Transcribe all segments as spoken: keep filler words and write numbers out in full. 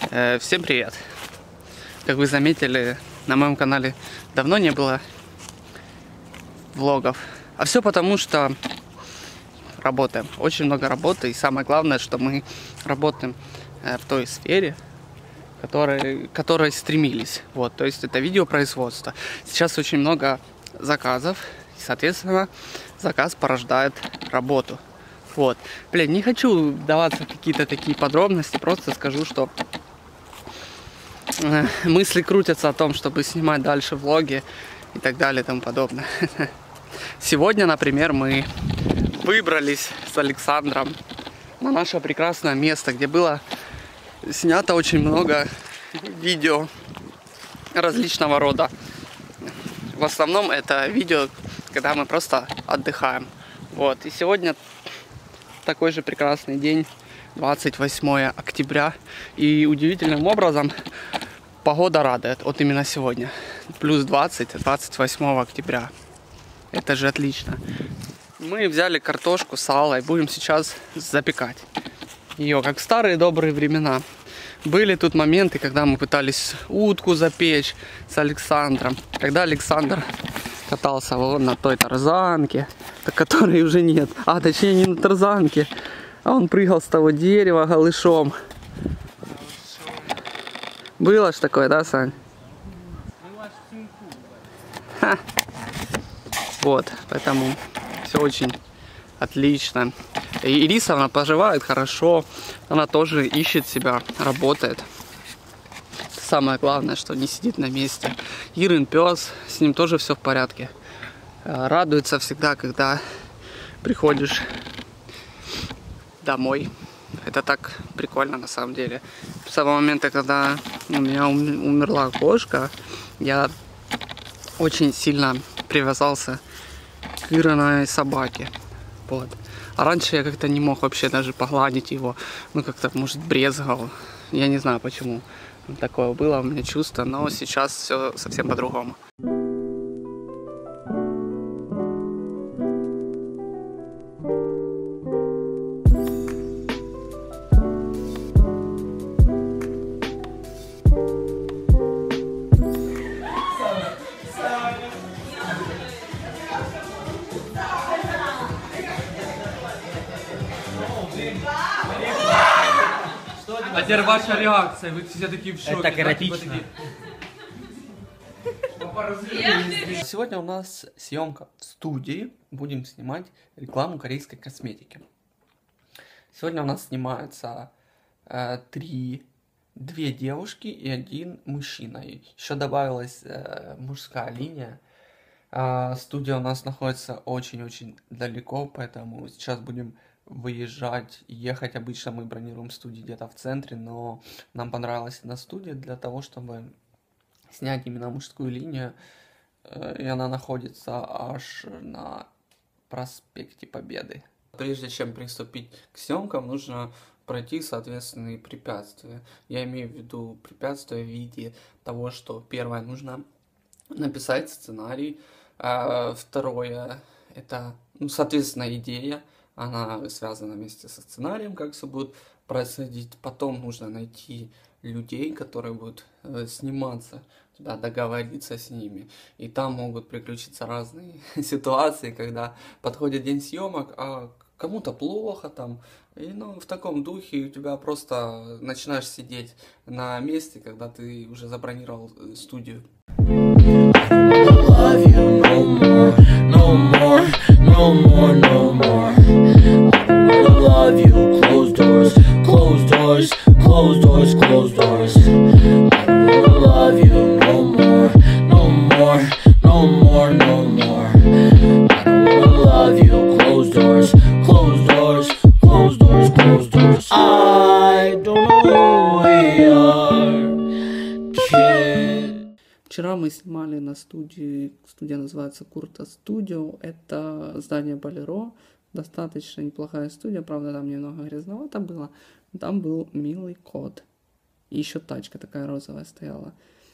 Э, всем привет! Как вы заметили, на моем канале давно не было влогов. А все потому, что работаем. Очень много работы. И самое главное, что мы работаем э, в той сфере, которой, которой стремились. Вот, то есть это видеопроизводство. Сейчас очень много заказов. И, соответственно, заказ порождает работу. Вот. Блин, не хочу вдаваться в какие-то такие подробности. Просто скажу, что мысли крутятся о том, чтобы снимать дальше влоги и так далее и тому подобное. Сегодня, например, мы выбрались с Александром на наше прекрасное место, где было снято очень много видео различного рода. В основном это видео, когда мы просто отдыхаем. Вот. И сегодня такой же прекрасный день, двадцать восьмое октября. И удивительным образом погода радует. Вот именно сегодня. Плюс двадцать, двадцать восьмого октября. Это же отлично. Мы взяли картошку с салом и будем сейчас запекать ее, как в старые добрые времена. Были тут моменты, когда мы пытались утку запечь с Александром. Когда Александр катался вон на той тарзанке, которой уже нет. А, точнее, не на тарзанке. А он прыгал с того дерева голышом. Было ж такое, да, Сань? Ха. Вот, поэтому все очень отлично. И Ириса, она поживает хорошо. Она тоже ищет себя, работает. Самое главное, что не сидит на месте. Ирин пес, с ним тоже все в порядке. Радуется всегда, когда приходишь домой. Это так прикольно на самом деле. С того момента, когда у меня умерла кошка, я очень сильно привязался к Ириной собаке. Вот. А раньше я как-то не мог вообще даже погладить его. Ну, как-то, может, брезгал. Я не знаю, почему такое было у меня чувство. Но сейчас все совсем по-другому. А теперь ваша реакция, вы все такие в шоке. Это так эротично. Сегодня у нас съемка в студии. Будем снимать рекламу корейской косметики. Сегодня у нас снимаются э, три, две девушки и один мужчина. Еще добавилась э, мужская линия. Э, студия у нас находится очень-очень далеко, поэтому сейчас будем выезжать, ехать. Обычно мы бронируем студию где-то в центре, но нам понравилась эта студия для того, чтобы снять именно мужскую линию. И она находится аж на проспекте Победы. Прежде чем приступить к съемкам, нужно пройти соответственные препятствия. Я имею в виду препятствия в виде того, что первое, нужно написать сценарий, а второе, это, ну, соответственно, идея. Она связана вместе со сценарием, как все будет происходить. Потом нужно найти людей, которые будут э, сниматься, туда договориться с ними. И там могут приключиться разные ситуации, когда подходит день съемок, а кому-то плохо там. И, ну, в таком духе у тебя просто начинаешь сидеть на месте, когда ты уже забронировал студию. No more, no more. I don't love you. Closed doors, closed doors, closed doors, closed doors. I don't wanna love you no more, no more, no more, no more. I don't wanna love you. Closed doors, closed doors, closed doors, closed doors. I don't know who we are, kid. Вчера мы снимали на студии, студия называется Курта Студио, это здание Болеро, достаточно неплохая студия, правда там немного грязновато было, там был милый кот, и еще тачка такая розовая стояла.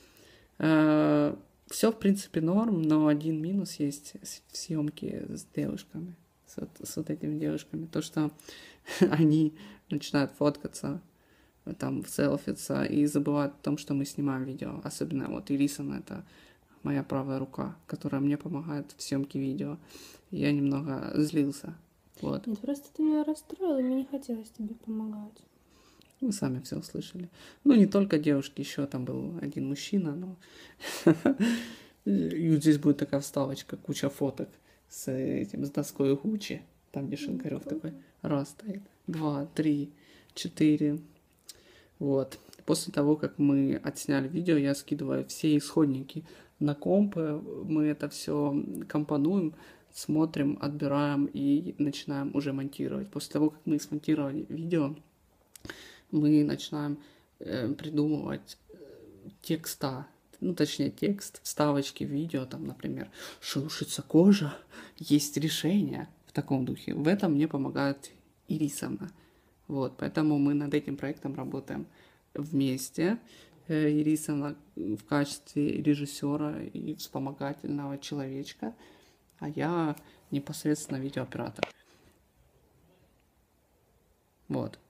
Все в принципе норм, но один минус есть в съемке с девушками, с, с вот этими девушками, то что они начинают фоткаться там селфиться и забывают о том, что мы снимаем видео. Особенно вот Ирисовна, это моя правая рука, которая мне помогает в съемке видео. Я немного злился. Вот. Нет, просто ты меня расстроила, и мне не хотелось тебе помогать. Вы сами все услышали. Ну, не только девушки, еще там был один мужчина, но... И вот здесь будет такая вставочка, куча фоток с этим, с доской Гуччи. Там, где Шинкарев такой. Раз стоит, два, три, четыре. Вот. После того, как мы отсняли видео, я скидываю все исходники на комп. Мы это все компонуем, смотрим, отбираем и начинаем уже монтировать. После того, как мы смонтировали видео, мы начинаем э, придумывать текста, ну, точнее, текст, вставочки в видео, там, например, шелушится кожа, есть решение в таком духе. В этом мне помогает Ирисовна. Вот, поэтому мы над этим проектом работаем вместе. Э, Ирисовна в качестве режиссера и вспомогательного человечка, а я непосредственно видеооператор. Вот.